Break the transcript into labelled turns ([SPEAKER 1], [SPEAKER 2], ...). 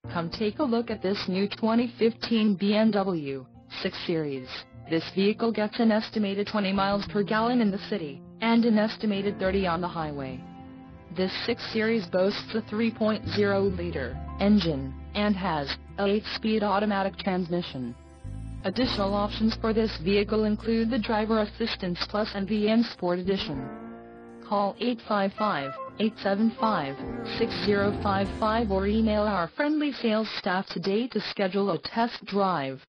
[SPEAKER 1] Come take a look at this new 2015 BMW 6 Series. This vehicle gets an estimated 20 miles per gallon in the city, and an estimated 30 on the highway. This 6 Series boasts a 3.0-liter engine, and has a 8-speed automatic transmission. Additional options for this vehicle include the Driver Assistance Plus and the N Sport Edition. Call 855-875-6055 or email our friendly sales staff today to schedule a test drive.